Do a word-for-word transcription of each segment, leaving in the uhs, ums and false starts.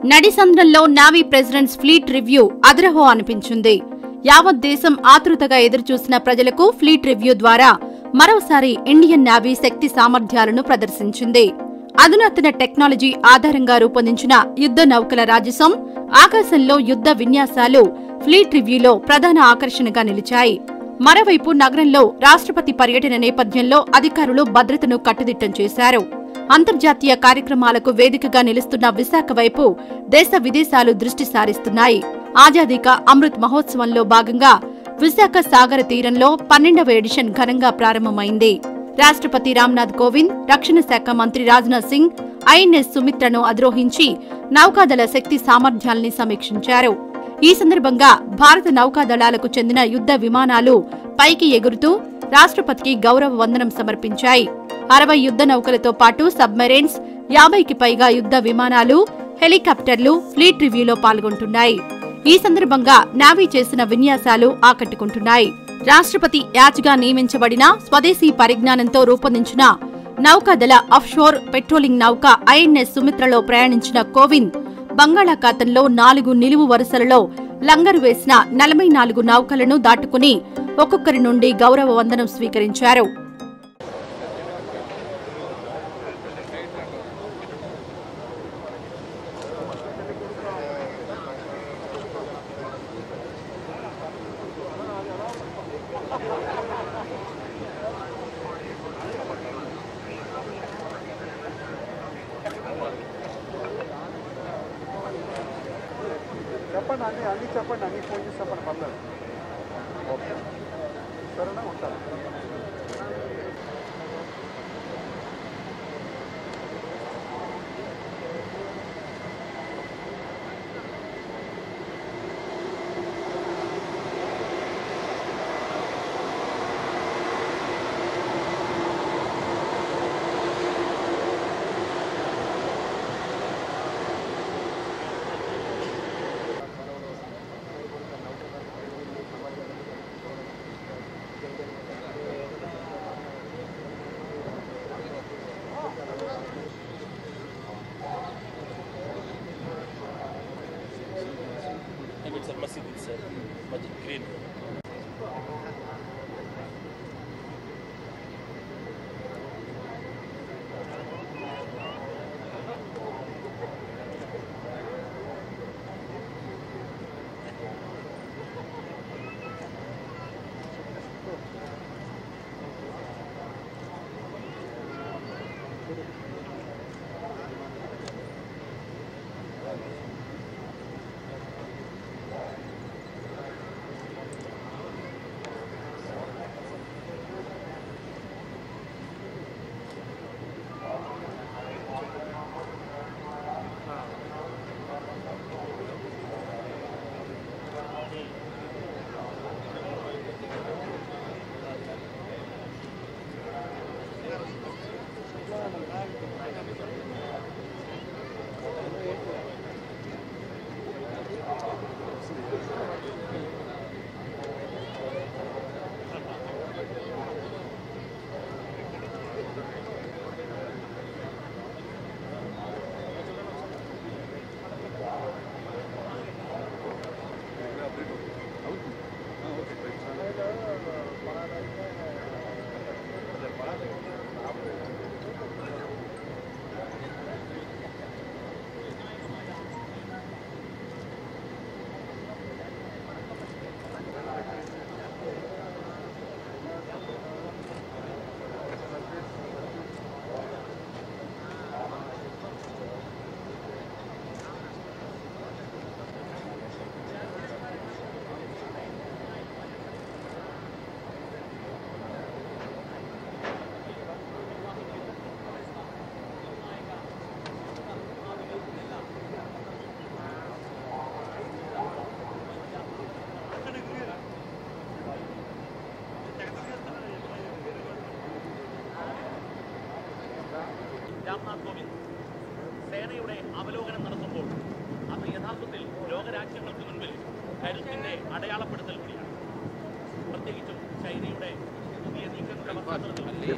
నడిసంద్రంలో navy president's fleet review అదరహో అనిపించింది. యావత్ దేశం ఆతృతగా ఎదురుచూసిన ప్రజలకు ఫ్లీట్ రివ్యూ ద్వారా మరోసారి ఇండియన్ నావీ శక్తి సామర్థ్యాలను ప్రదర్శించింది. అధునాతన టెక్నాలజీ ఆధారంగా రూపొందించిన యుద్ధ నౌకల రాజసం, ఆకాశంలో యుద్ధ విన్యాసాలు ఫ్లీట్ రివ్యూలో ప్రధాన ఆకర్షణగా నిలిచాయి. మరోవైపు నగరంలో రాష్ట్రపతి పర్యటన నేపథ్యంలో అధికారులు భద్రతను కట్టుదిట్టం చేశారు. అంతర్జాతీయ కార్యక్రమాలకు వేదికగా నిలుస్తున్న విశాఖ వైపు దేశ విదేశాలు దృష్టి సారిస్తున్నాయి. ఆజాదీ కా అమృత్ మహోత్సవంలో భాగంగా విశాఖ సాగర తీరంలో పన్నెండవ ఎడిషన్ ఘనంగా ప్రారంభమైంది. రాష్ట్రపతి రామ్నాథ్ కోవింద్, రక్షణ శాఖ మంత్రి రాజ్నాథ్ సింగ్ ఐఎన్ఎస్ సుమిత్రను అధిరోహించి నౌకాదళ శక్తి సామర్థ్యాల్ని సమీక్షించారు. ఈ సందర్భంగా భారత నౌకాదళాలకు చెందిన యుద్ధ విమానాలు పైకి ఎగురుతూ రాష్ట్రపతికి గౌరవ వందనం సమర్పించాయి. అరవై యుద్ధ నౌకలతో పాటు సబ్మెరైన్స్, యాభైకి పైగా యుద్ధ విమానాలు, హెలికాప్టర్లు ఫ్లీట్ రివ్యూలో పాల్గొంటున్నాయి. ఈ సందర్భంగా నావీ చేసిన విన్యాసాలు ఆకట్టుకుంటున్నాయి. రాష్ట్రపతి యాచ్గా నియమించబడిన స్వదేశీ పరిజ్ఞానంతో రూపొందించిన నౌకాదళ ఆఫ్షోర్ పెట్రోలింగ్ నౌక ఐఎన్ఎస్ సుమిత్రలో ప్రయాణించిన కోవింద్ బంగాళాఖాతంలో నాలుగు నిలువు వరుసలలో లంగరు వేసిన నలభై నాలుగు నౌకలను దాటుకుని ఒక్కొక్కరి నుండి గౌరవ వందనం స్వీకరించారు. చెప్పండి అన్ని అన్ని చెప్పండి అన్ని ఫోన్ చేసి చెప్పండి పర్లేదు. ఓకే సరేనా, ఉంటాను. It's a masjid, it's a masjid green. Ramnath Kovind സേനയുടെ അവലോകനം നടത്തുമ്പോൾ അത് യഥാർത്ഥത്തിൽ ലോകരാജ്യങ്ങൾക്ക് മുൻപിൽ കരുത്തിന്റെ അടയാളപ്പെടുത്തൽ കൂടിയാണ്. പ്രത്യേകിച്ചും ചൈനയുടെ പുതിയ നീക്കങ്ങളുടെ പശ്ചാത്തലത്തിൽ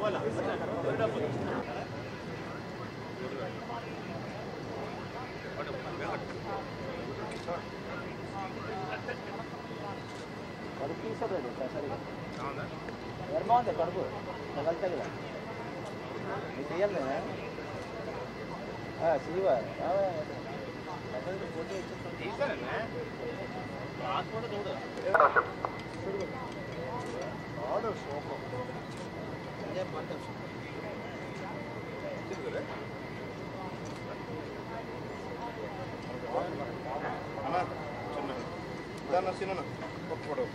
కడుపు తీసుకోలేదు సరిగా ఎవరు బాగుంది కడుపు వెళ్తా కదా నీకు చెయ్యాలి శివ ఫోటో చిన్న photo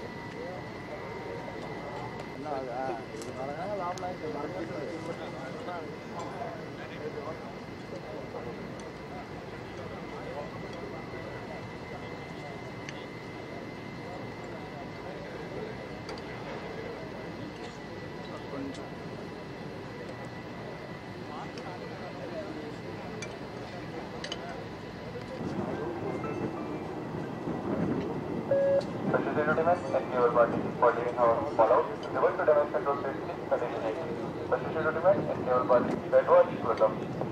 and your body for leaving our follow. Reverse to damage control safety condition eight. Position to demand and your body. Bed watch welcome.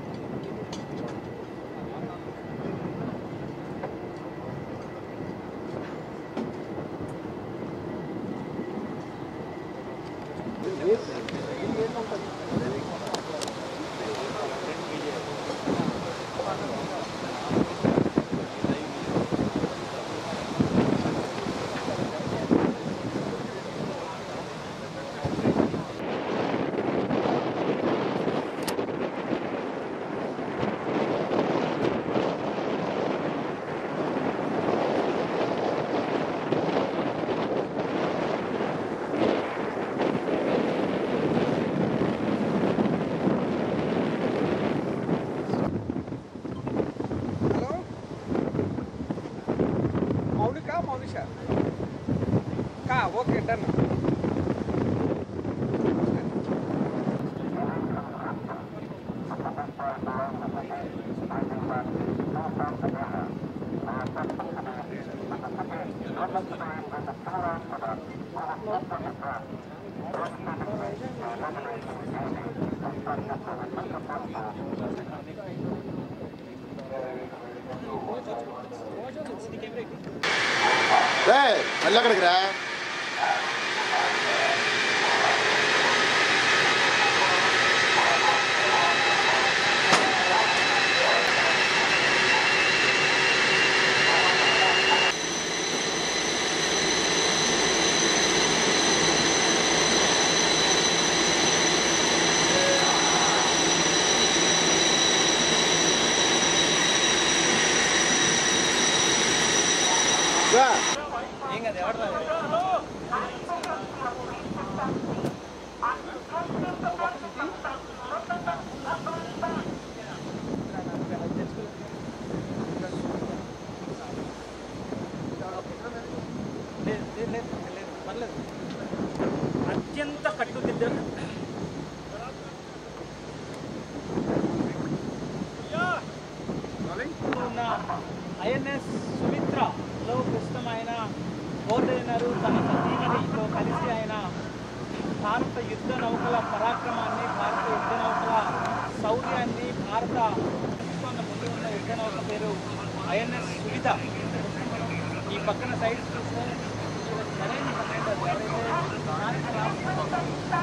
Okay done వెళ్ళక్కడికి రా అత్యంత కట్టుదిద్ద ఉన్న ఐఎన్ఎస్ సుమిత్రలో ప్రస్తుతం ఆయన బోర్డైనరు తన సతీమణితో కలిసి ఆయన భారత యుద్ధ నౌకల పరాక్రమాన్ని భారత యుద్ధ నౌకల శౌర్యాన్ని భారత ముందు ఉన్న యుద్ధ నౌక పేరు ఐఎన్ఎస్ సువిధ. ఈ పక్కన సైడ్ చూస్తే నరేంద్ర కమాండర్ ఎవరైతే భారత రాష్ట్ర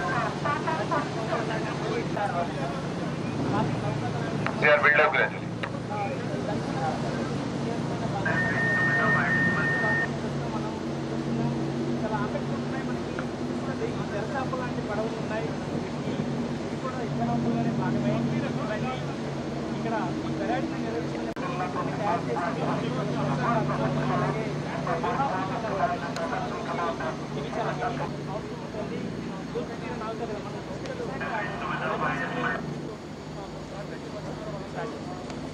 తెరచాప లాంటి పడవలు ఉన్నాయి. ఇవి కూడా యుద్ధ నౌకల్లోనే భాగమే. ఇక్కడ ఈ పెరాడ్ని నిర్వహించిన తయారు చేసి అలాగే ఇవి చాలా అవుతుంది. నాలుగు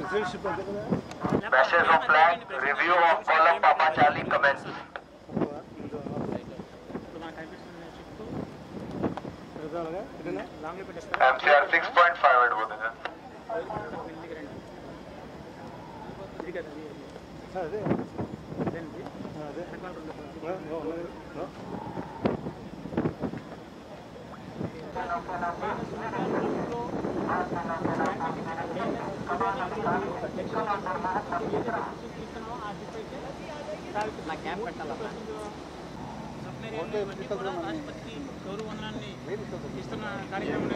Passage of flag, review of column Papa Charlie commence. M C R six point five at both. రాష్ట్రపతికి గౌరవ వందనాన్ని ఇస్తున్న కార్యక్రమం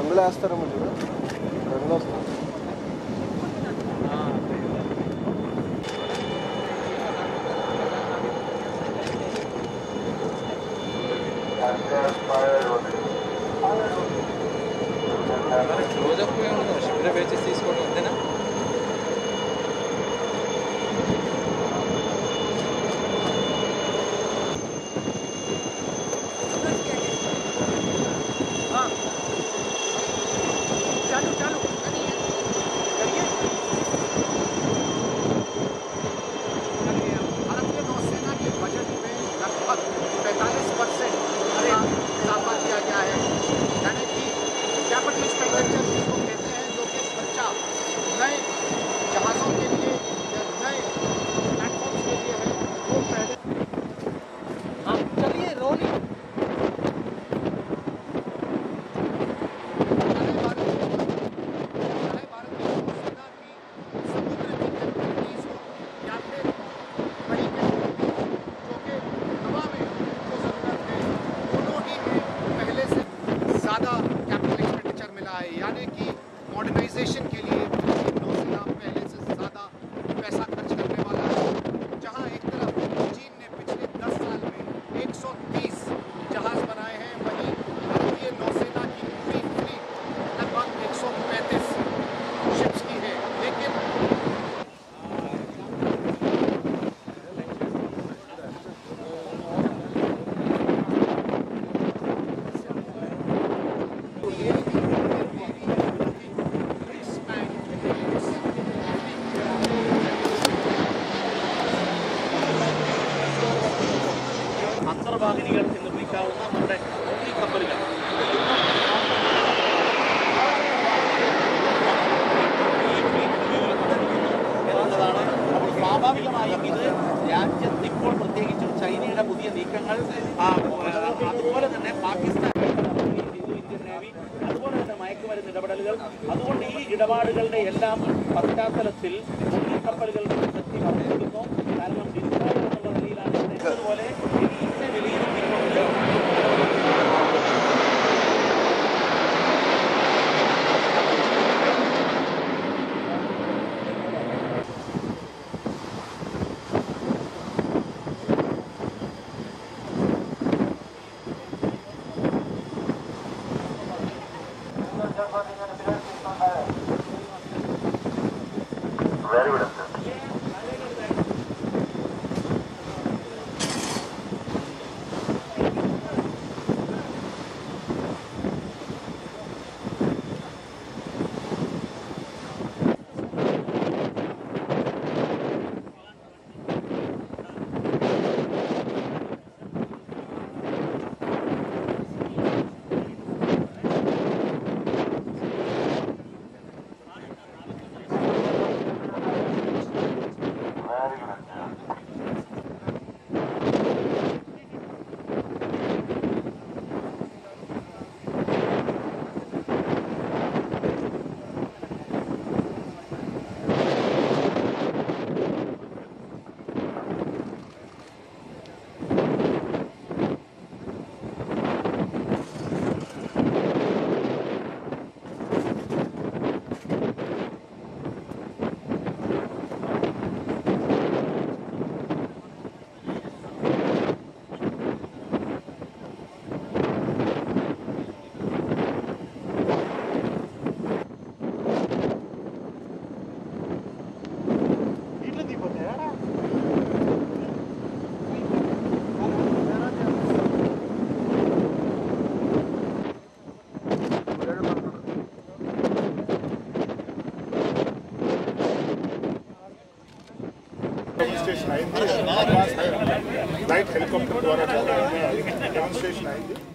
రంగులు వేస్తారేమో చూడ రంగులు వస్తాయి. క్లోజప్ శిబిర పేచెస్ తీసుకోవడం అంతేనా? चालू चालू भारतीय नौसेना के बजट में लगभग पैंतालीस परसेंट का इजाफा किया गया है, यानी कि कैपिटल एक्सपेंडिचर जिसको कहते हैं, जो कि खर्चा नए जहाज़ों के लिए या नए प्लेटफॉर्म के लिए है, वो पहले हाँ चलिए रोनी ज़्यादा कैपिटल एक्सपेंडिचर मिला है, यानी कि मॉडर्नाइजेशन के लिए नौसेना पहले से ज़्यादा पैसा खर्च करने वाला है। जहां एक तरफ चीन ने पिछले दस साल में एक सौ तीस जहाज़ बनाए हैं, वहीं भारतीय नौसेना की पूरी फ्लीट लगभग एक सौ पैंतीस शिप्स की है। लेकिन അന്തർവാഹിനികൾ എന്ന് വിളിക്കാവുന്ന നമ്മുടെ ഓൺലി കപ്പലുകൾ ഈ ഫ്ലീറ്റ് റിവ്യൂവിൽ നടത്തിയിരിക്കുന്നു എന്നുള്ളതാണ്. അപ്പോൾ സ്വാഭാവികമായും ഇത് രാജ്യത്ത് ഇപ്പോൾ പ്രത്യേകിച്ചും ചൈനയുടെ പുതിയ നീക്കങ്ങൾ, അതുപോലെ തന്നെ പാകിസ്ഥാൻ ഇന്ത്യൻ നേവി, അതുപോലെ തന്നെ മയക്കുമരുന്ന് ഇടപെടലുകൾ, അതുകൊണ്ട് ഈ ഇടപാടുകളുടെ എല്ലാം പശ്ചാത്തലത്തിൽ ഓൺലി കപ്പലുകളുടെ ശക്തി വർദ്ധിക്കുന്നു. കാരണം ഡിസ്ട്രോയർ എന്നുള്ള നിലയിലാണ് ഇതുപോലെ ഇതിനെ വിലയിരുത്തിക്കൊണ്ട് Very good. डेमोन्स्ट्रेशन अయింది, ఫ్లైట్ హెలికాప్టర్ ద్వారా డెమోన్స్ట్రేషన్ అయింది.